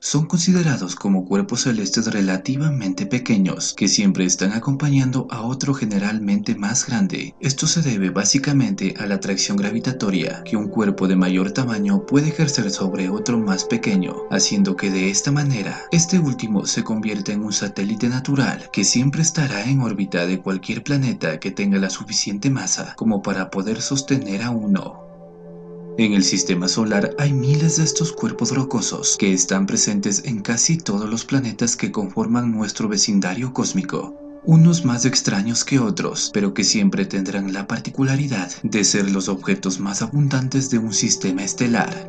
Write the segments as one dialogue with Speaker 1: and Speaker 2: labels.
Speaker 1: son considerados como cuerpos celestes relativamente pequeños, que siempre están acompañando a otro generalmente más grande. Esto se debe básicamente a la atracción gravitatoria que un cuerpo de mayor tamaño puede ejercer sobre otro más pequeño, haciendo que de esta manera, este último se convierta en un satélite natural que siempre estará en órbita de cualquier planeta que tenga la suficiente masa como para poder sostener a uno. En el sistema solar hay miles de estos cuerpos rocosos que están presentes en casi todos los planetas que conforman nuestro vecindario cósmico. Unos más extraños que otros, pero que siempre tendrán la particularidad de ser los objetos más abundantes de un sistema estelar.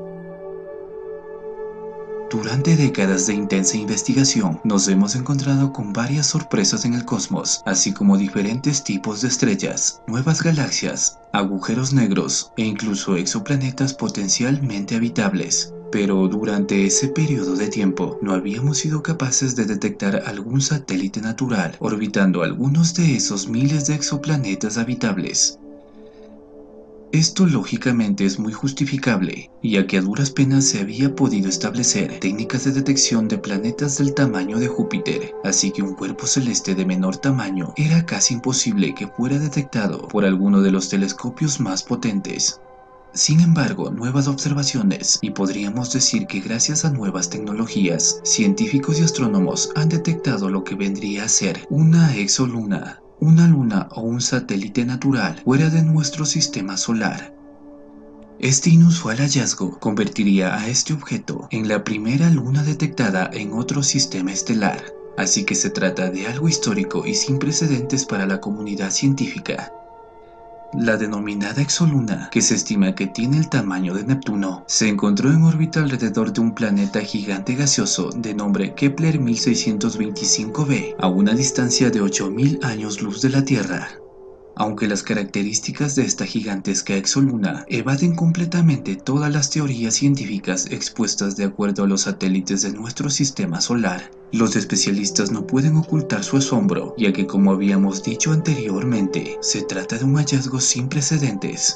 Speaker 1: Durante décadas de intensa investigación, nos hemos encontrado con varias sorpresas en el cosmos, así como diferentes tipos de estrellas, nuevas galaxias, agujeros negros e incluso exoplanetas potencialmente habitables. Pero durante ese periodo de tiempo, no habíamos sido capaces de detectar algún satélite natural orbitando algunos de esos miles de exoplanetas habitables. Esto lógicamente es muy justificable, ya que a duras penas se había podido establecer técnicas de detección de planetas del tamaño de Júpiter, así que un cuerpo celeste de menor tamaño era casi imposible que fuera detectado por alguno de los telescopios más potentes. Sin embargo, nuevas observaciones, y podríamos decir que gracias a nuevas tecnologías, científicos y astrónomos han detectado lo que vendría a ser una exoluna, una luna o un satélite natural fuera de nuestro sistema solar. Este inusual hallazgo convertiría a este objeto en la primera luna detectada en otro sistema estelar, así que se trata de algo histórico y sin precedentes para la comunidad científica. La denominada exoluna, que se estima que tiene el tamaño de Neptuno, se encontró en órbita alrededor de un planeta gigante gaseoso de nombre Kepler 1625b, a una distancia de 8000 años luz de la Tierra. Aunque las características de esta gigantesca exoluna evaden completamente todas las teorías científicas expuestas de acuerdo a los satélites de nuestro sistema solar, los especialistas no pueden ocultar su asombro, ya que, como habíamos dicho anteriormente, se trata de un hallazgo sin precedentes.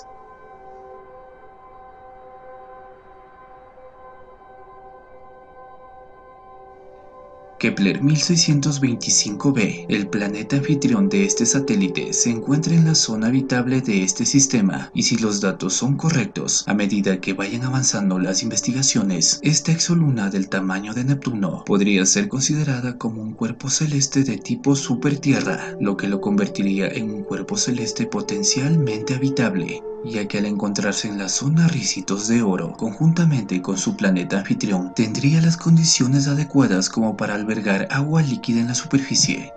Speaker 1: Kepler 1625b, el planeta anfitrión de este satélite, se encuentra en la zona habitable de este sistema, y si los datos son correctos, a medida que vayan avanzando las investigaciones, esta exoluna del tamaño de Neptuno podría ser considerada como un cuerpo celeste de tipo supertierra, lo que lo convertiría en un cuerpo celeste potencialmente habitable, ya que al encontrarse en la zona Ricitos de Oro, conjuntamente con su planeta anfitrión, tendría las condiciones adecuadas como para albergar agua líquida en la superficie.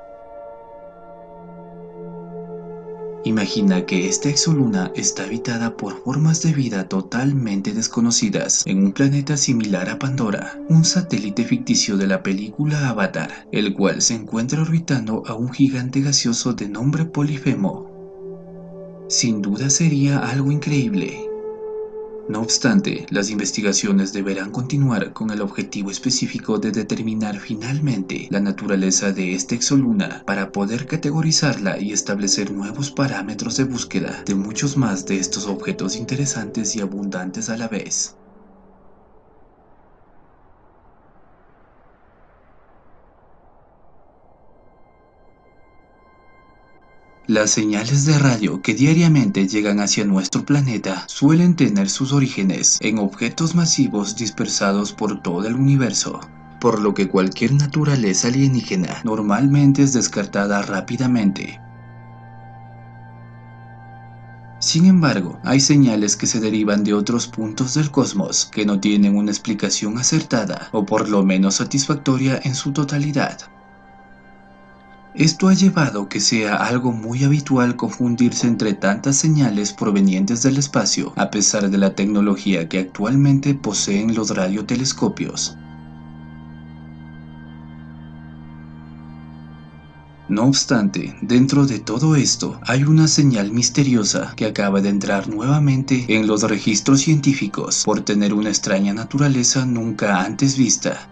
Speaker 1: Imagina que esta exoluna está habitada por formas de vida totalmente desconocidas en un planeta similar a Pandora, un satélite ficticio de la película Avatar, el cual se encuentra orbitando a un gigante gaseoso de nombre Polifemo. Sin duda sería algo increíble. No obstante, las investigaciones deberán continuar con el objetivo específico de determinar finalmente la naturaleza de esta exoluna para poder categorizarla y establecer nuevos parámetros de búsqueda de muchos más de estos objetos interesantes y abundantes a la vez. Las señales de radio que diariamente llegan hacia nuestro planeta suelen tener sus orígenes en objetos masivos dispersados por todo el universo, por lo que cualquier naturaleza alienígena normalmente es descartada rápidamente. Sin embargo, hay señales que se derivan de otros puntos del cosmos que no tienen una explicación acertada o por lo menos satisfactoria en su totalidad. Esto ha llevado a que sea algo muy habitual confundirse entre tantas señales provenientes del espacio, a pesar de la tecnología que actualmente poseen los radiotelescopios. No obstante, dentro de todo esto, hay una señal misteriosa que acaba de entrar nuevamente en los registros científicos por tener una extraña naturaleza nunca antes vista.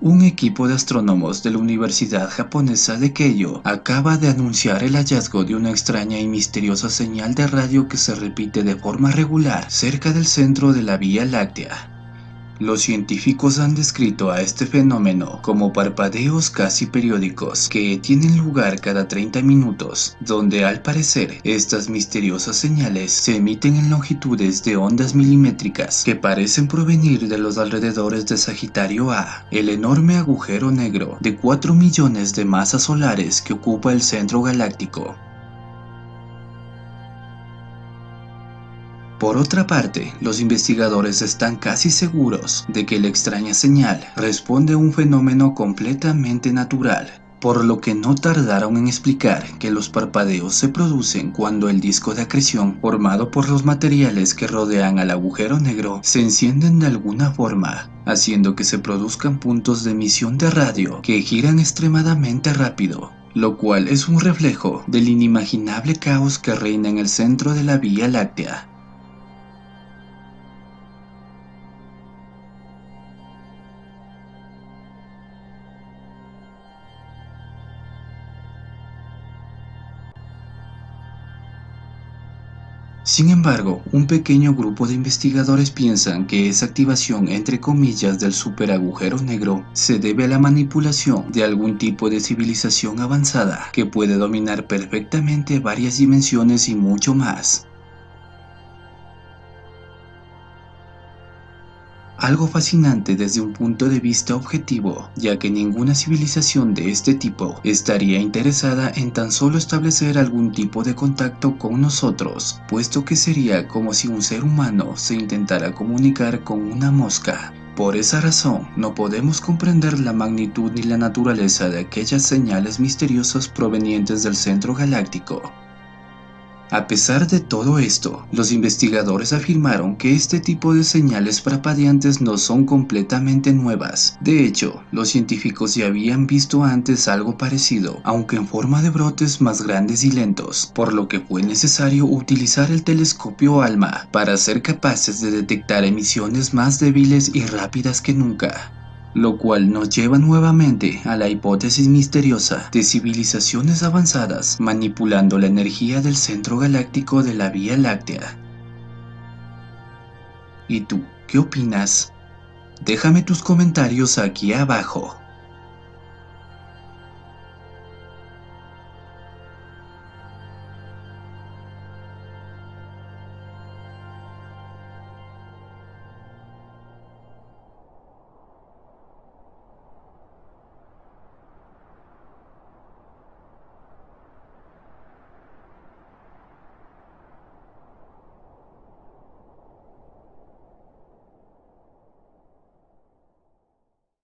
Speaker 1: Un equipo de astrónomos de la Universidad Japonesa de Keio acaba de anunciar el hallazgo de una extraña y misteriosa señal de radio que se repite de forma regular cerca del centro de la Vía Láctea. Los científicos han descrito a este fenómeno como parpadeos casi periódicos que tienen lugar cada 30 minutos, donde al parecer estas misteriosas señales se emiten en longitudes de ondas milimétricas que parecen provenir de los alrededores de Sagitario A, el enorme agujero negro de 4 millones de masas solares que ocupa el centro galáctico. Por otra parte, los investigadores están casi seguros de que la extraña señal responde a un fenómeno completamente natural, por lo que no tardaron en explicar que los parpadeos se producen cuando el disco de acreción formado por los materiales que rodean al agujero negro se encienden de alguna forma, haciendo que se produzcan puntos de emisión de radio que giran extremadamente rápido, lo cual es un reflejo del inimaginable caos que reina en el centro de la Vía Láctea. Sin embargo, un pequeño grupo de investigadores piensan que esa activación entre comillas del superagujero negro se debe a la manipulación de algún tipo de civilización avanzada que puede dominar perfectamente varias dimensiones y mucho más. Algo fascinante desde un punto de vista objetivo, ya que ninguna civilización de este tipo estaría interesada en tan solo establecer algún tipo de contacto con nosotros, puesto que sería como si un ser humano se intentara comunicar con una mosca. Por esa razón, no podemos comprender la magnitud ni la naturaleza de aquellas señales misteriosas provenientes del centro galáctico. A pesar de todo esto, los investigadores afirmaron que este tipo de señales parpadeantes no son completamente nuevas. De hecho, los científicos ya habían visto antes algo parecido, aunque en forma de brotes más grandes y lentos, por lo que fue necesario utilizar el telescopio ALMA para ser capaces de detectar emisiones más débiles y rápidas que nunca. Lo cual nos lleva nuevamente a la hipótesis misteriosa de civilizaciones avanzadas manipulando la energía del centro galáctico de la Vía Láctea. ¿Y tú, qué opinas? Déjame tus comentarios aquí abajo.